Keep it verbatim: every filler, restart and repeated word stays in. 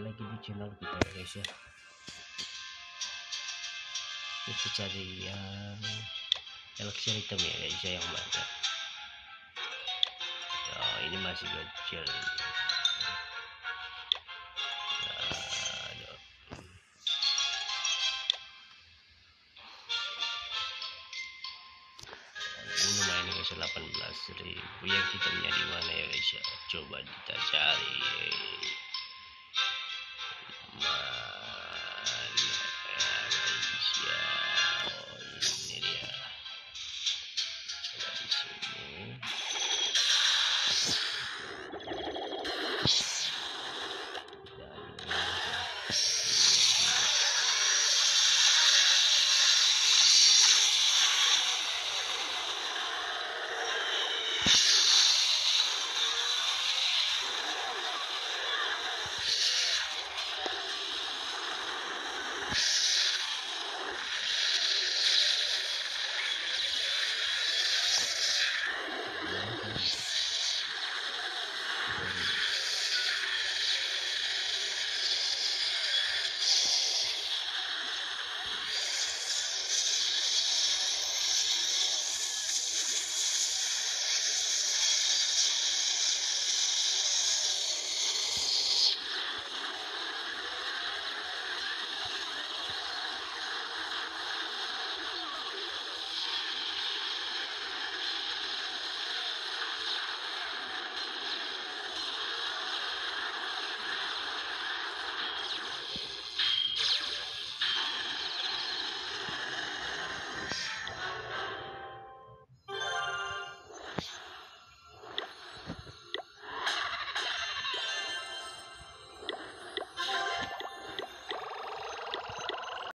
lagi di channel kita ya guys ya. Kita cari yang elixir hitam ya guys ya, yang mana. Nah, ini masih kecil. delapan belas ribu yang hitamnya di mana ya guys ya, coba kita cari mana ya guys ya. Oh, ini dia, coba di sini.